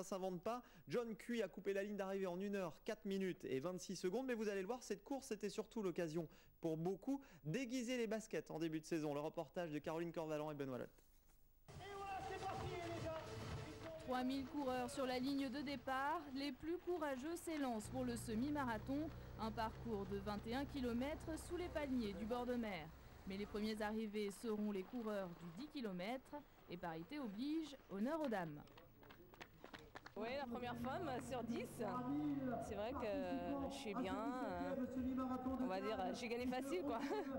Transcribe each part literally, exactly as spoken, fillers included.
s'invente pas. John Cui a coupé la ligne d'arrivée en une heure quatre minutes et vingt-six secondes. Mais vous allez le voir, cette course était surtout l'occasion pour beaucoup d'aiguiser les baskets en début de saison. Le reportage de Caroline Corvalan et Benoît Lotte. trois mille coureurs sur la ligne de départ, les plus courageux s'élancent pour le semi-marathon, un parcours de vingt et un kilomètres sous les palmiers du bord de mer. Mais les premiers arrivés seront les coureurs du dix kilomètres et parité oblige, honneur aux dames. Oui, la première femme sur dix, c'est vrai que je suis bien, on va dire, j'ai gagné facile quoi.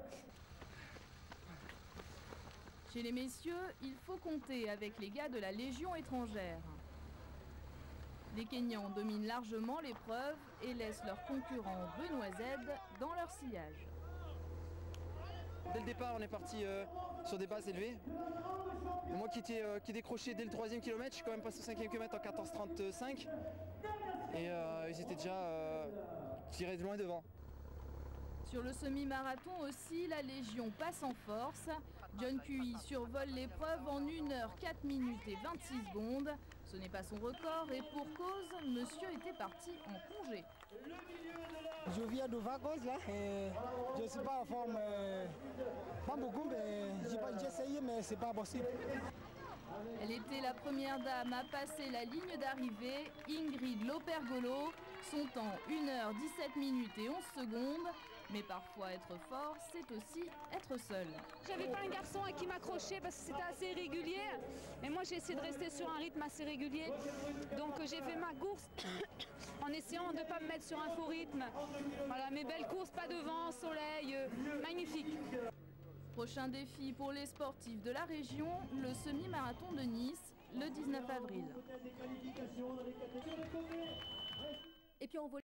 Chez les messieurs, il faut compter avec les gars de la Légion étrangère. Les Kenyans dominent largement l'épreuve et laissent leur concurrent Benoît Z dans leur sillage. Dès le départ, on est parti euh, sur des bases élevées. Et moi qui, étais, euh, qui décrochais dès le troisième kilomètre, je suis quand même passé au cinquième kilomètre en quatorze trente-cinq. Et euh, ils étaient déjà euh, tirés de loin devant. Sur le semi-marathon aussi, la Légion passe en force. John Cui survole l'épreuve en une heure quatre minutes et vingt-six secondes. Ce n'est pas son record et pour cause, monsieur était parti en congé. Je viens de vacances là, et je ne suis pas en forme, euh, pas beaucoup, mais j'ai essayé mais c'est pas possible. Elle était la première dame à passer la ligne d'arrivée, Ingrid Lopergolo, son temps une heure dix-sept minutes et onze secondes. Mais parfois être fort, c'est aussi être seul. J'avais pas un garçon à qui m'accrocher parce que c'était assez irrégulier. Et moi j'ai essayé de rester sur un rythme assez régulier. Donc j'ai fait ma course en essayant de ne pas me mettre sur un faux rythme. Voilà, mes belles courses, pas de vent, soleil, euh, magnifique. Prochain défi pour les sportifs de la région, le semi-marathon de Nice, le dix-neuf avril. Et puis on